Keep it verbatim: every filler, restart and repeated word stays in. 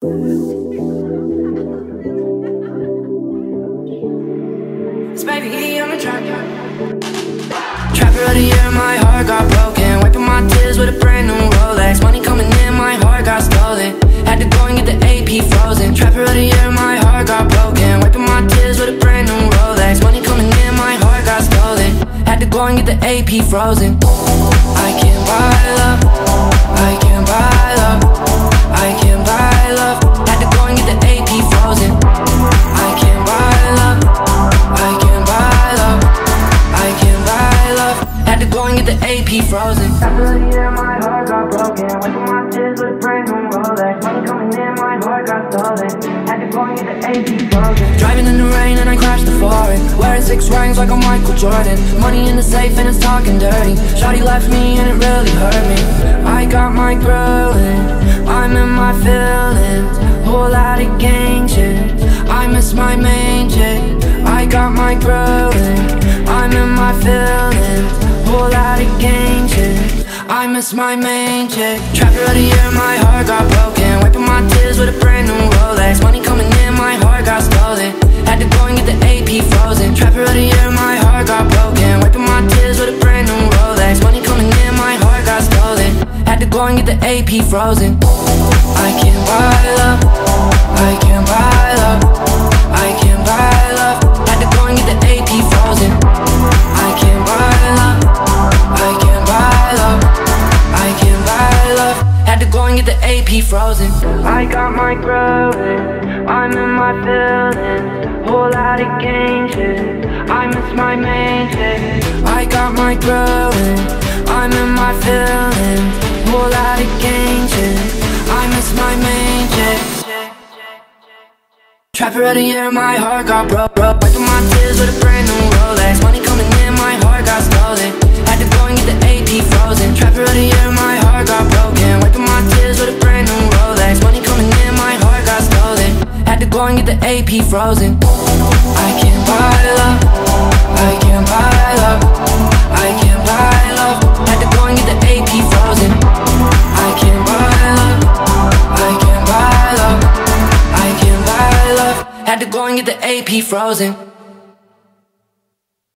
Cause baby, I'm a trapper. Trapper of the year, my heart got broken. Wiping my tears with a brand new Rolex. Money coming in, my heart got stolen. Had to go and get the A P frozen. Trapper of the year, my heart got broken. Wiping my tears with a brand new Rolex. Money coming in, my heart got stolen. Had to go and get the A P frozen. I can't buy love, I can't buy love, I can't buy love. Had to go and get the A P frozen. I can't buy love, I can't buy love, I can't buy love. Had to go and get the A P frozen. After the year, my heart got broken. Wiping my tears with a brand new Rolex. Money coming in, my heart got stolen. Had to go and get the A P frozen. Driving in the rain and I crashed the foreign. Wearing six rings like I'm Michael Jordan. Money in the safe and it's talking dirty. Shawty left me and it really hurt me. I got my grilling, I'm in my feelings. Whole lot of gang shit, I miss my main chick. I got my grilling, I'm in my feelings. Whole lot of gang shit, I miss my main chick. Trapper of the year, my heart got broken. Wiping my tears with a brand new Rolex. Money coming in, my heart got stolen. Had to go and get the A P frozen. Trapper of the year, my heart got broken. Wiping my tears with a brand new Rolex. Money coming in, my heart got stolen. Had to go and get the A P frozen. I can't buy love, I can't buy love, I can't buy love. Had to go and get the A P frozen. I can't buy love, I can't buy love, I can't buy love. Had to go and get the A P frozen. I got my grilling, I'm in my feelings. Whole lot of gang shit, I miss my main chick. I got my grilling, I'm in my feelings. Whole lot of gang shit, I miss my main chick. Trapper of the year, my heart got broke, broke. Wiping my tears with a brand new Rolex. Money coming in, my heart got stolen. Had to go and get the A P frozen. Trapper of the year, my heart got broken. Wiping my tears with a brand new Rolex. Money coming in, my heart got stolen. Had to go and get the A P frozen. I can't buy love, I can't buy love, I can't buy love. Had to go and get the A P frozen. I can't buy love, I can't buy love, I can't buy love. Had to go and get the A P frozen.